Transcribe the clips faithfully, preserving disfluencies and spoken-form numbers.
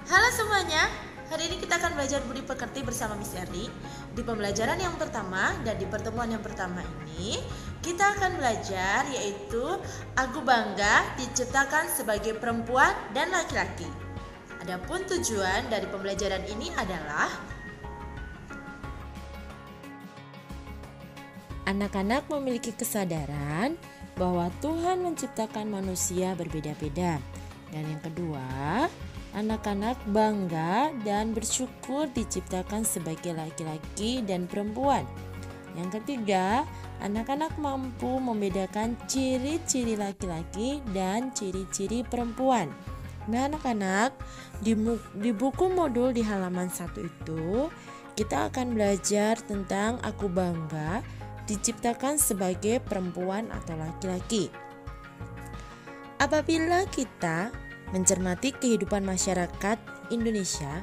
Halo semuanya, hari ini kita akan belajar budi pekerti bersama Miss Erli. Di pembelajaran yang pertama dan di pertemuan yang pertama ini, kita akan belajar yaitu Aku bangga diciptakan sebagai perempuan dan laki-laki. Adapun tujuan dari pembelajaran ini adalah anak-anak memiliki kesadaran bahwa Tuhan menciptakan manusia berbeda-beda. Dan yang kedua, anak-anak bangga dan bersyukur diciptakan sebagai laki-laki dan perempuan. Yang ketiga, anak-anak mampu membedakan ciri-ciri laki-laki dan ciri-ciri perempuan. Nah anak-anak, di, di buku modul di halaman satu itu, kita akan belajar tentang aku bangga diciptakan sebagai perempuan atau laki-laki. Apabila kita mencermati kehidupan masyarakat Indonesia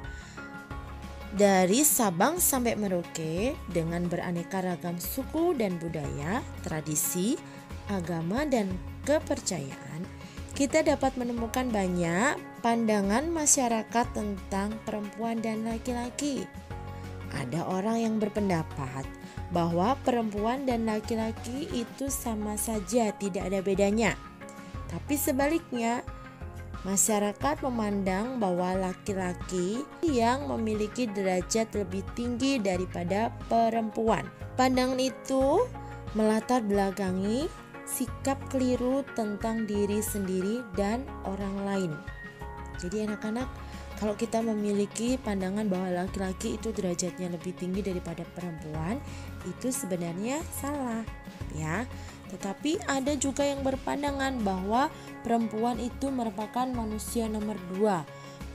dari Sabang sampai Merauke dengan beraneka ragam suku dan budaya, tradisi, agama, dan kepercayaan, kita dapat menemukan banyak pandangan masyarakat tentang perempuan dan laki-laki. Ada orang yang berpendapat bahwa perempuan dan laki-laki itu sama saja, tidak ada bedanya. Tapi sebaliknya, masyarakat memandang bahwa laki-laki yang memiliki derajat lebih tinggi daripada perempuan. Pandangan itu melatar belakangi sikap keliru tentang diri sendiri dan orang lain. Jadi anak-anak, kalau kita memiliki pandangan bahwa laki-laki itu derajatnya lebih tinggi daripada perempuan, itu sebenarnya salah, ya. Tetapi ada juga yang berpandangan bahwa perempuan itu merupakan manusia nomor dua.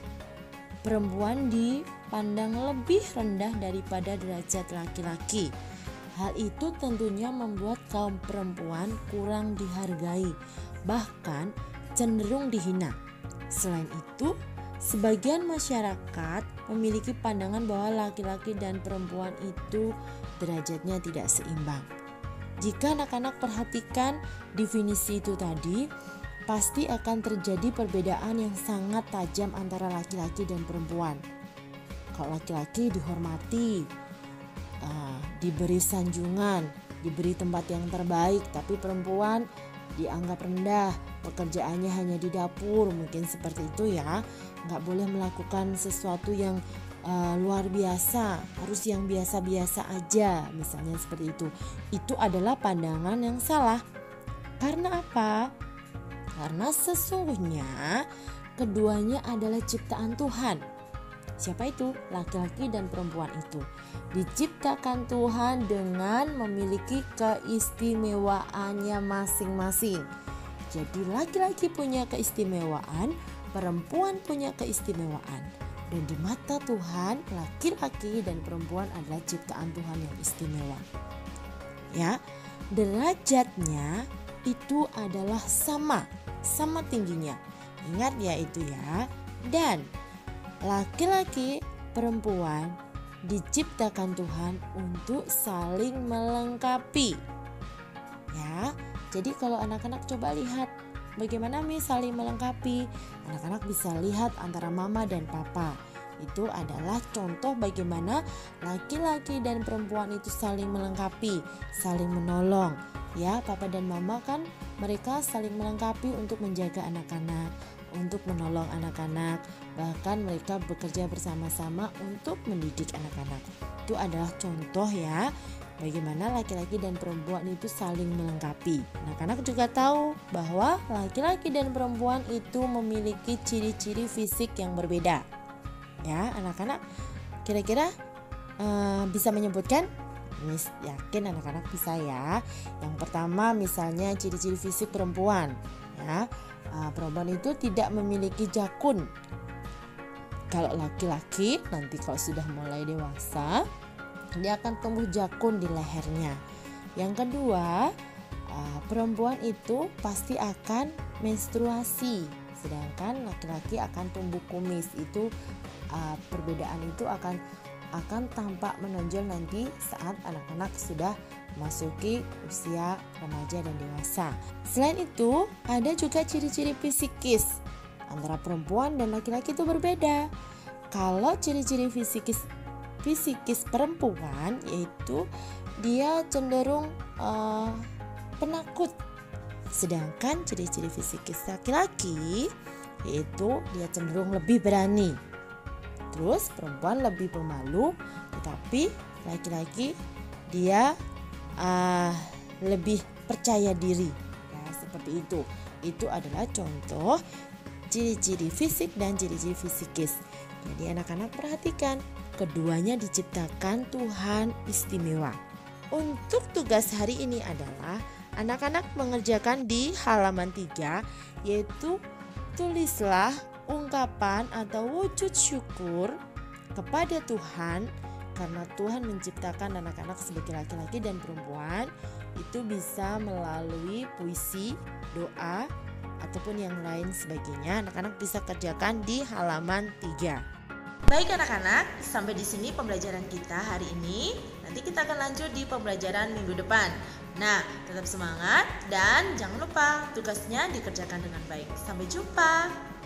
Perempuan dipandang lebih rendah daripada derajat laki-laki. Hal itu tentunya membuat kaum perempuan kurang dihargai, bahkan cenderung dihina. Selain itu, sebagian masyarakat memiliki pandangan bahwa laki-laki dan perempuan itu derajatnya tidak seimbang. Jika anak-anak perhatikan definisi itu tadi, pasti akan terjadi perbedaan yang sangat tajam antara laki-laki dan perempuan. Kalau laki-laki dihormati, uh, diberi sanjungan, diberi tempat yang terbaik, tapi perempuan dianggap rendah, pekerjaannya hanya di dapur, mungkin seperti itu ya. Nggak boleh melakukan sesuatu yang Uh, luar biasa, harus yang biasa-biasa aja, misalnya seperti itu. Itu adalah pandangan yang salah. Karena apa? Karena sesungguhnya keduanya adalah ciptaan Tuhan. Siapa itu? Laki-laki dan perempuan itu diciptakan Tuhan dengan memiliki keistimewaannya masing-masing. Jadi laki-laki punya keistimewaan, perempuan punya keistimewaan. Dan di mata Tuhan, laki-laki dan perempuan adalah ciptaan Tuhan yang istimewa. Ya, derajatnya itu adalah sama, sama tingginya. Ingat ya itu ya. Dan laki-laki, perempuan diciptakan Tuhan untuk saling melengkapi. Ya, jadi kalau anak-anak coba lihat bagaimana Mi saling melengkapi. Anak-anak bisa lihat antara mama dan papa. Itu adalah contoh bagaimana laki-laki dan perempuan itu saling melengkapi, saling menolong. Ya, papa dan mama kan mereka saling melengkapi untuk menjaga anak-anak, untuk menolong anak-anak. Bahkan mereka bekerja bersama-sama untuk mendidik anak-anak. Itu adalah contoh ya, bagaimana laki-laki dan perempuan itu saling melengkapi. Anak-anak juga tahu bahwa laki-laki dan perempuan itu memiliki ciri-ciri fisik yang berbeda. Ya, anak-anak kira-kira uh, bisa menyebutkan? Miss yakin anak-anak bisa ya. Yang pertama misalnya ciri-ciri fisik perempuan. Ya, uh, perempuan itu tidak memiliki jakun. Kalau laki-laki nanti kalau sudah mulai dewasa, dia akan tumbuh jakun di lehernya. Yang kedua, uh, perempuan itu pasti akan menstruasi, sedangkan laki-laki akan tumbuh kumis. Itu uh, perbedaan itu akan akan tampak menonjol nanti saat anak-anak sudah memasuki usia remaja dan dewasa. Selain itu, ada juga ciri-ciri psikis antara perempuan dan laki-laki itu berbeda. Kalau ciri-ciri fisikis fisikis perempuan yaitu dia cenderung uh, penakut. Sedangkan ciri-ciri fisikis laki-laki yaitu dia cenderung lebih berani. Terus perempuan lebih pemalu, tetapi laki-laki dia uh, lebih percaya diri. Ya, seperti itu. Itu adalah contoh ciri-ciri fisik dan ciri-ciri fisikis. Jadi anak-anak perhatikan, keduanya diciptakan Tuhan istimewa. Untuk tugas hari ini adalah anak-anak mengerjakan di halaman tiga, yaitu tulislah ungkapan atau wujud syukur kepada Tuhan karena Tuhan menciptakan anak-anak sebagai laki-laki dan perempuan. Itu bisa melalui puisi, doa, ataupun yang lain sebagainya. Anak-anak bisa kerjakan di halaman tiga. Baik anak-anak, sampai di sini pembelajaran kita hari ini. Nanti kita akan lanjut di pembelajaran minggu depan. Nah, tetap semangat dan jangan lupa tugasnya dikerjakan dengan baik. Sampai jumpa.